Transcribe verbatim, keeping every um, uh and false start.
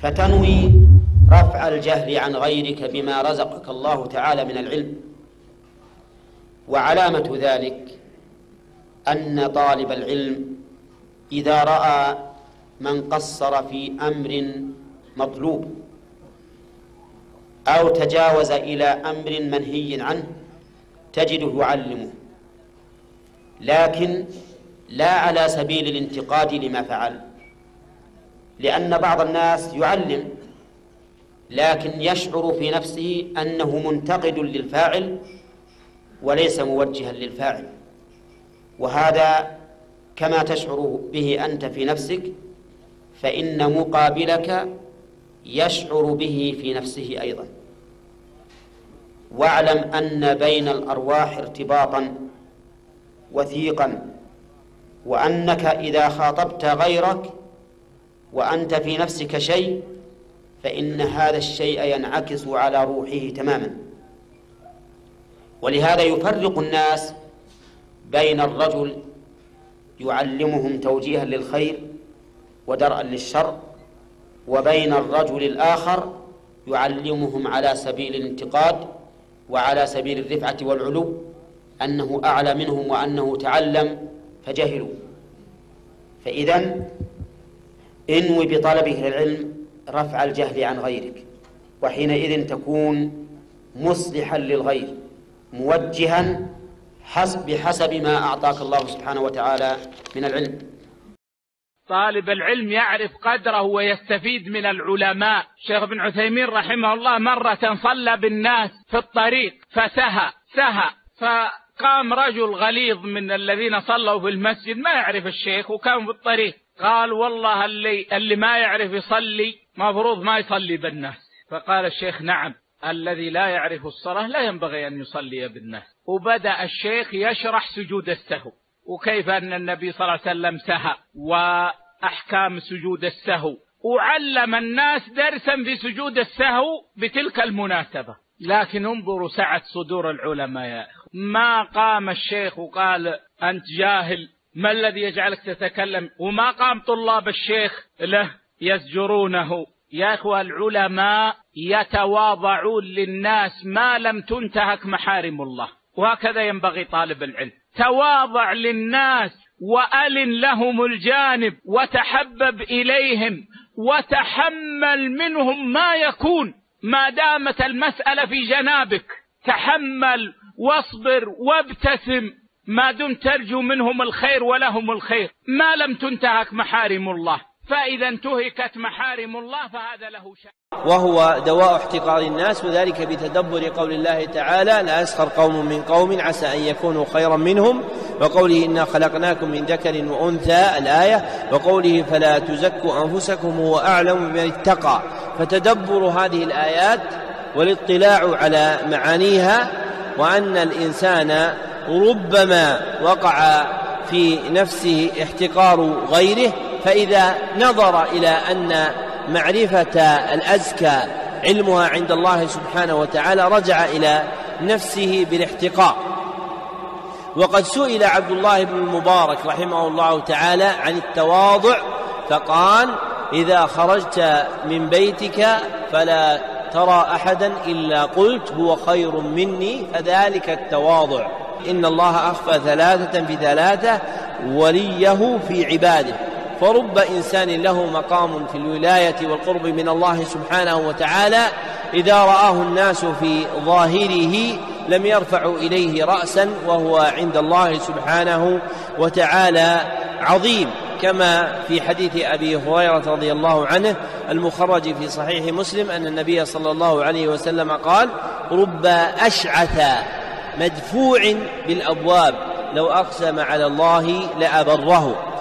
فتنوي رفع الجهل عن غيرك بما رزقك الله تعالى من العلم. وعلامة ذلك أن طالب العلم إذا رأى من قصر في أمر مطلوب أو تجاوز إلى أمر منهي عنه تجده يعلمه، لكن لا على سبيل الانتقاد لما فعل، لأن بعض الناس يعلم لكن يشعر في نفسه أنه منتقد للفاعل وليس موجها للفاعل، وهذا كما تشعر به أنت في نفسك فإن مقابلك يشعر به في نفسه أيضا. واعلم أن بين الأرواح ارتباطا وثيقا، وأنك إذا خاطبت غيرك وأنت في نفسك شيء فإن هذا الشيء ينعكس على روحه تماما. ولهذا يفرق الناس بين الرجل يعلمهم توجيها للخير ودرءا للشر، وبين الرجل الآخر يعلمهم على سبيل الانتقاد وعلى سبيل الرفعة والعلو، أنه أعلى منهم وأنه تعلم فجهلوا. فإذن انوي بطلبه للعلم رفع الجهل عن غيرك، وحينئذ تكون مصلحا للغير موجها حسب بحسب ما أعطاك الله سبحانه وتعالى من العلم. طالب العلم يعرف قدره ويستفيد من العلماء. شيخ ابن عثيمين رحمه الله مرة صلى بالناس في الطريق فسهى سهى فقام رجل غليظ من الذين صلوا في المسجد ما يعرف الشيخ وكان في الطريق، قال والله اللي, اللي ما يعرف يصلي مفروض ما يصلي بالناس. فقال الشيخ نعم، الذي لا يعرف الصلاة لا ينبغي أن يصلي بالناس. وبدأ الشيخ يشرح سجود السهو وكيف أن النبي صلى الله عليه وسلم سهى وأحكام سجود السهو، وعلم الناس درسا في سجود السهو بتلك المناسبة. لكن انظروا سعة صدور العلماء يا أخي، ما قام الشيخ وقال أنت جاهل ما الذي يجعلك تتكلم، وما قام طلاب الشيخ له يزجرونه. يا أخوة العلماء يتواضعون للناس ما لم تنتهك محارم الله، وهكذا ينبغي طالب العلم، تواضع للناس وألن لهم الجانب وتحبب إليهم وتحمل منهم ما يكون، ما دامت المسألة في جنابك تحمل واصبر وابتسم ما دمت ترجو منهم الخير ولهم الخير ما لم تنتهك محارم الله. فإذا انتهكت محارم الله فهذا له شأن. وهو دواء احتقار الناس، وذلك بتدبر قول الله تعالى لا يسخر قوم من قوم عسى أن يكونوا خيرا منهم، وقوله إنا خلقناكم من ذكر وأنثى الآية، وقوله فلا تزكوا أنفسكم هو أعلم بمن اتقى. فتدبر هذه الآيات والاطلاع على معانيها، وأن الإنسان ربما وقع في نفسه احتقار غيره، فإذا نظر إلى أن معرفة الأزكى علمها عند الله سبحانه وتعالى رجع إلى نفسه بالاحتقار. وقد سئل عبد الله بن المبارك رحمه الله تعالى عن التواضع فقال إذا خرجت من بيتك فلا ترى أحدا إلا قلت هو خير مني فذلك التواضع. إن الله أخفى ثلاثة في ثلاثة وليه في عباده. فرب إنسان له مقام في الولاية والقرب من الله سبحانه وتعالى إذا رآه الناس في ظاهره لم يرفعوا إليه رأسا، وهو عند الله سبحانه وتعالى عظيم، كما في حديث أبي هريرة رضي الله عنه المخرج في صحيح مسلم أن النبي صلى الله عليه وسلم قال رب أشعث مدفوع بالأبواب لو أقسم على الله لأبره.